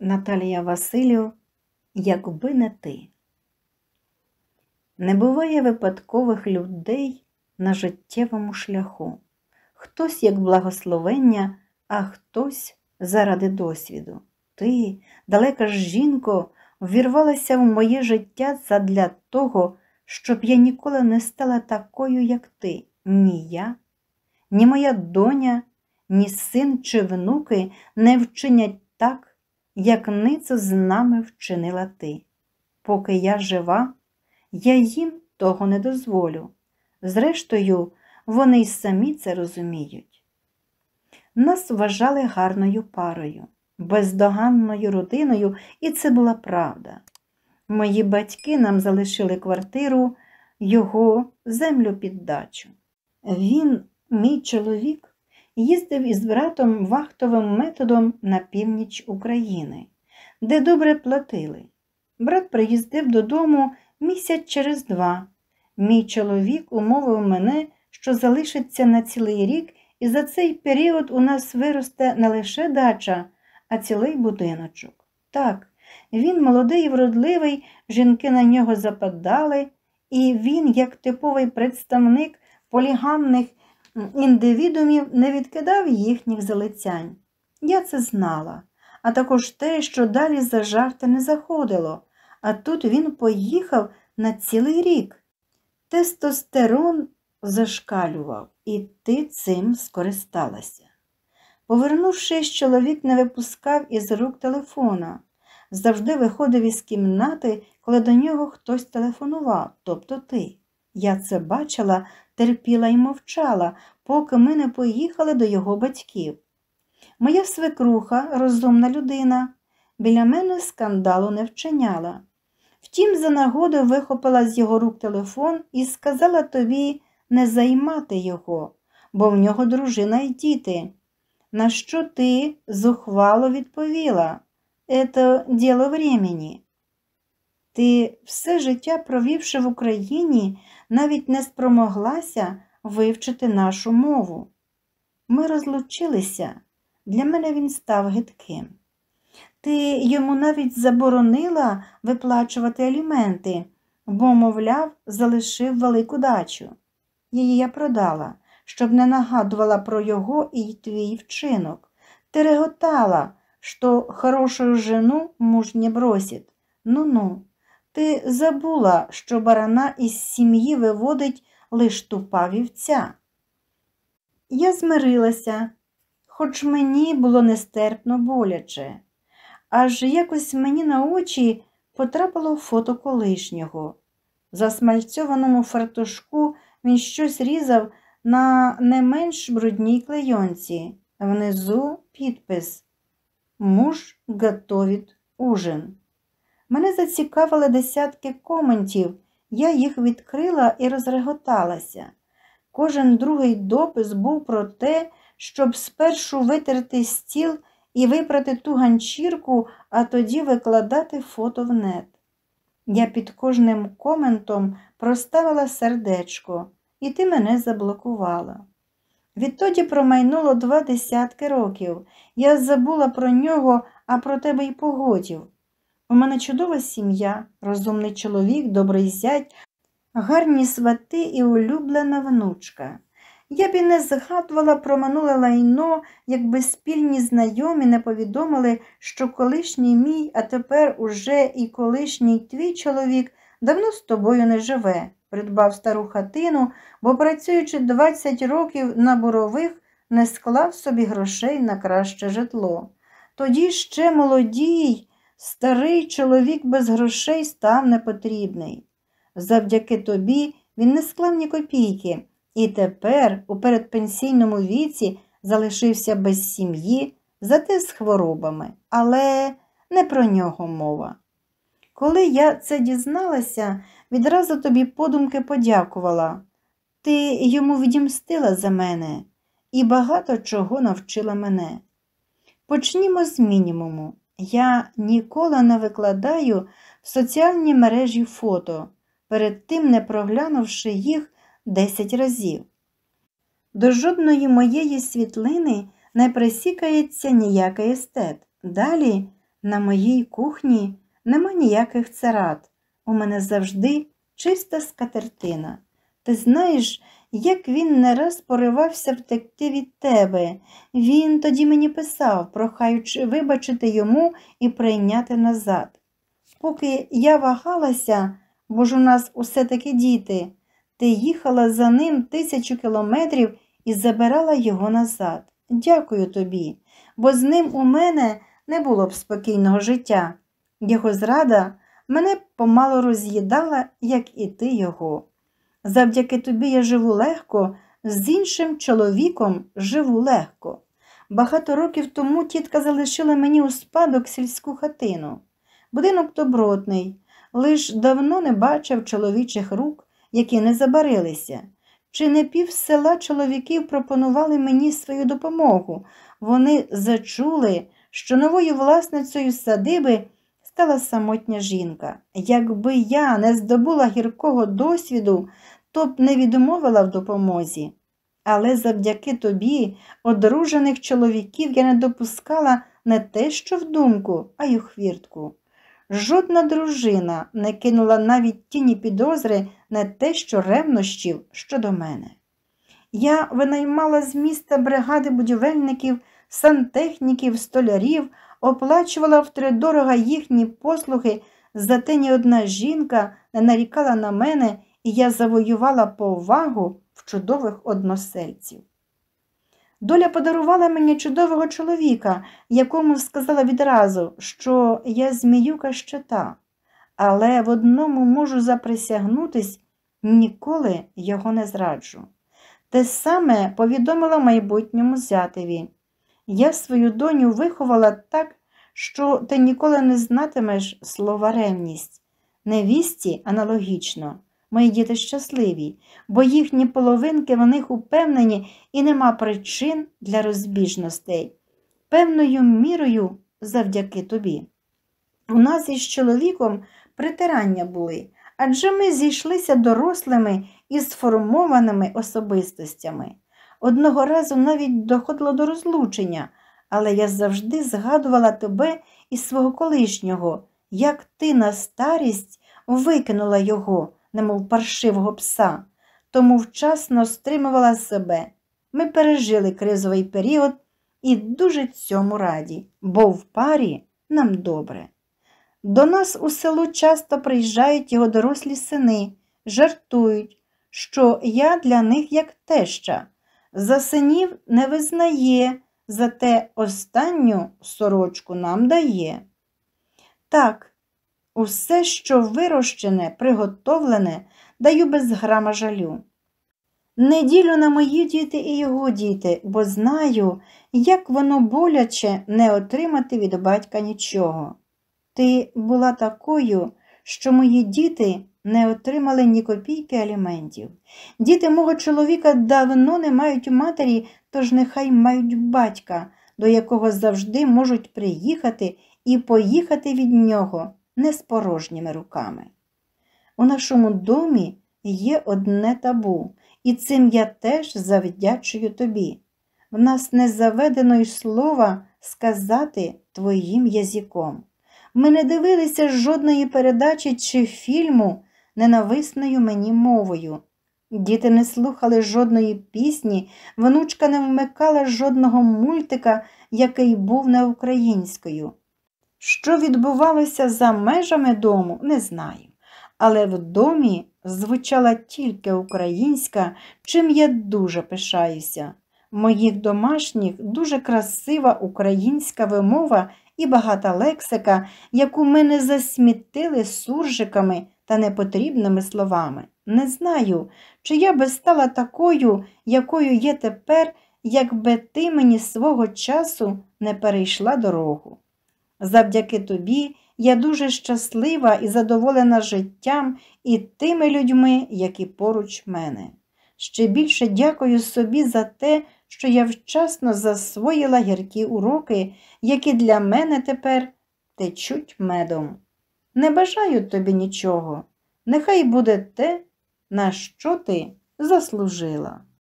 Наталія Василів «Якби не ти». Не буває випадкових людей на життєвому шляху. Хтось як благословення, а хтось заради досвіду. Ти, далека ж жінко, ввірвалася в моє життя задля того, щоб я ніколи не стала такою, як ти. Ні я, ні моя доня, ні син чи внуки не вчинять так, як ницо з нами вчинила ти. Поки я жива, я їм того не дозволю. Зрештою, вони й самі це розуміють. Нас вважали гарною парою, бездоганною родиною, і це була правда. Мої батьки нам залишили квартиру, його землю під дачу. Він, мій чоловік, їздив із братом вахтовим методом на північ України, де добре платили. Брат приїздив додому місяць через 2. Мій чоловік умовив мене, що залишиться на цілий рік, і за цей період у нас виросте не лише дача, а цілий будиночок. Так, він молодий і вродливий, жінки на нього западали, і він, як типовий представник полігамних індивідумів, не відкидав їхніх залицянь. Я це знала, а також те, що далі за жарти не заходило. А тут він поїхав на цілий рік. Тестостерон зашкалював, і ти цим скористалася. Повернувшись, чоловік не випускав із рук телефона. Завжди виходив із кімнати, коли до нього хтось телефонував, тобто ти. Я це бачила, терпіла і мовчала, поки ми не поїхали до його батьків. Моя свекруха, розумна людина, біля мене скандалу не вчиняла. Втім, за нагоду вихопила з його рук телефон і сказала тобі не займати його, бо в нього дружина й діти. На що ти зухвало відповіла: «Це діло времени». Ти, все життя провівши в Україні, навіть не спромоглася вивчити нашу мову. Ми розлучилися. Для мене він став гидким. Ти йому навіть заборонила виплачувати аліменти, бо, мовляв, залишив велику дачу. Її я продала, щоб не нагадувала про його і твій вчинок. Ти реготала, що хорошу жену муж не бросить. Ну-ну. Ти забула, що барана із сім'ї виводить лиш тупа вівця. Я змирилася, хоч мені було нестерпно боляче. Аж якось мені на очі потрапило фото колишнього. В засмальцьованому фартушку він щось різав на не менш брудній клейонці. Внизу підпис «Муж готовить ужин». Мене зацікавили десятки коментів, я їх відкрила і розреготалася. Кожен другий допис був про те, щоб спершу витерти стіл і випрати ту ганчірку, а тоді викладати фото в нет. Я під кожним коментом проставила сердечко, і ти мене заблокувала. Відтоді промайнуло 20 років. Я забула про нього, а про тебе й погодів. У мене чудова сім'я, розумний чоловік, добрий зять, гарні свати і улюблена внучка. Я б і не згадувала про минуле лайно, якби спільні знайомі не повідомили, що колишній мій, а тепер уже і колишній твій чоловік давно з тобою не живе. Придбав стару хатину, бо, працюючи 20 років на бурових, не склав собі грошей на краще житло. Тоді ще молодій, старий чоловік без грошей став непотрібний. Завдяки тобі він не склав ні копійки, і тепер у передпенсійному віці залишився без сім'ї, зате з хворобами. Але не про нього мова. Коли я це дізналася, відразу тобі подумки подякувала. Ти йому відімстила за мене і багато чого навчила мене. Почнімо з мінімуму. Я ніколи не викладаю в соціальні мережі фото, перед тим не проглянувши їх 10 разів. До жодної моєї світлини не присікається ніякий естет. Далі На моїй кухні нема ніяких царат. У мене завжди чиста скатертина. Ти знаєш, як він не раз поривався втекти від тебе. Він тоді мені писав, прохаючи вибачити йому і прийняти назад. Поки я вагалася, бо ж у нас усе-таки діти, ти їхала за ним 1000 кілометрів і забирала його назад. Дякую тобі, бо з ним у мене не було б спокійного життя. Його зрада мене помало роз'їдала, як і ти його. Завдяки тобі я живу легко, з іншим чоловіком живу легко. Багато років тому тітка залишила мені у спадок сільську хатину. Будинок добротний, лиш давно не бачив чоловічих рук, які не забарилися. Чи не пів села чоловіків пропонували мені свою допомогу. Вони зачули, що новою власницею садиби стала самотня жінка. Якби я не здобула гіркого досвіду, то б не відмовила в допомозі. Але завдяки тобі одружених чоловіків я не допускала не те, що в думку, а й у хвіртку. Жодна дружина не кинула навіть тіні підозри на те, що ревнощів щодо мене. Я винаймала з міста бригади будівельників, сантехніків, столярів, оплачувала втридорога їхні послуги, зате ні одна жінка не нарікала на мене, і я завоювала повагу в чудових односельців. Доля подарувала мені чудового чоловіка, якому сказала відразу, що я зміюка щита, але в одному можу заприсягнутись, ніколи його не зраджу. Те саме повідомила майбутньому зятеві. Я свою доню виховала так, що ти ніколи не знатимеш слова ревність. Невісті аналогічно. Мої діти щасливі, бо їхні половинки в них упевнені і нема причин для розбіжностей. Певною мірою завдяки тобі. У нас із чоловіком притирання були, адже ми зійшлися дорослими і сформованими особистостями. Одного разу навіть доходило до розлучення, але я завжди згадувала тебе і свого колишнього, як ти на старість викинула його, немов паршивого пса, тому вчасно стримувала себе. Ми пережили кризовий період і дуже цьому раді, бо в парі нам добре. До нас у село часто приїжджають його дорослі сини, жартують, що я для них як теща. За синів не визнає, зате останню сорочку нам дає. Так, усе, що вирощене, приготовлене, даю без грама жалю. Не ділю на мої діти і його діти, бо знаю, як воно боляче не отримати від батька нічого. Ти була такою, що мої діти не отримали ні копійки аліментів. Діти мого чоловіка давно не мають матері, тож нехай мають батька, до якого завжди можуть приїхати і поїхати від нього не з порожніми руками. У нашому домі є одне табу, і цим я теж завдячую тобі. В нас не заведено й слова сказати твоїм язиком. Ми не дивилися жодної передачі чи фільму ненависною мені мовою. Діти не слухали жодної пісні, внучка не вмикала жодного мультика, який був не українською. Що відбувалося за межами дому, не знаю. Але в домі звучала тільки українська, чим я дуже пишаюся. Моїх домашніх дуже красива українська вимова і багата лексика, яку ми не засмітили суржиками та непотрібними словами. Не знаю, чи я би стала такою, якою є тепер, якби ти мені свого часу не перейшла дорогу. Завдяки тобі я дуже щаслива і задоволена життям і тими людьми, які поруч мене. Ще більше дякую собі за те, що я вчасно засвоїла гіркі уроки, які для мене тепер течуть медом. Не бажаю тобі нічого, нехай буде те, на що ти заслужила.